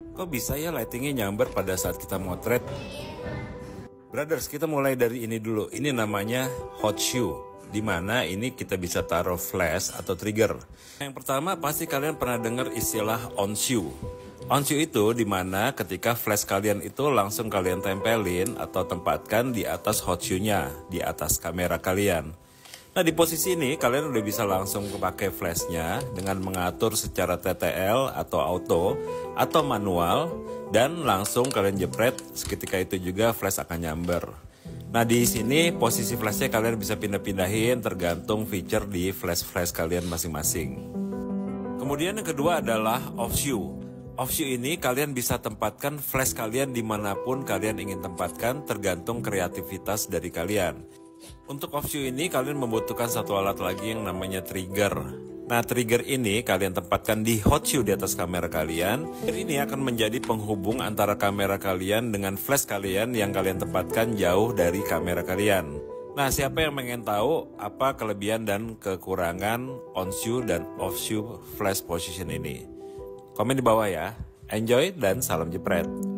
Kok bisa ya lightingnya nyamber pada saat kita motret? Brothers, kita mulai dari ini dulu. Ini namanya hot shoe, di mana ini kita bisa taruh flash atau trigger. Yang pertama pasti kalian pernah dengar istilah on shoe. On shoe itu di mana ketika flash kalian itu langsung kalian tempelin atau tempatkan di atas hot shoe-nya, di atas kamera kalian. Nah, di posisi ini kalian udah bisa langsung pakai flashnya dengan mengatur secara TTL atau auto atau manual, dan langsung kalian jepret, seketika itu juga flash akan nyamber. Nah, di sini posisi flashnya kalian bisa pindah-pindahin tergantung feature di flash kalian masing-masing. Kemudian yang kedua adalah off shoe. Off shoe ini kalian bisa tempatkan flash kalian dimanapun kalian ingin tempatkan, tergantung kreativitas dari kalian. Untuk off shoe ini kalian membutuhkan satu alat lagi yang namanya trigger. Nah, trigger ini kalian tempatkan di hot shoe di atas kamera kalian. Trigger ini akan menjadi penghubung antara kamera kalian dengan flash kalian yang kalian tempatkan jauh dari kamera kalian. Nah, siapa yang pengen tahu apa kelebihan dan kekurangan on shoe dan off shoe flash position ini? Komen di bawah ya. Enjoy dan salam jepret.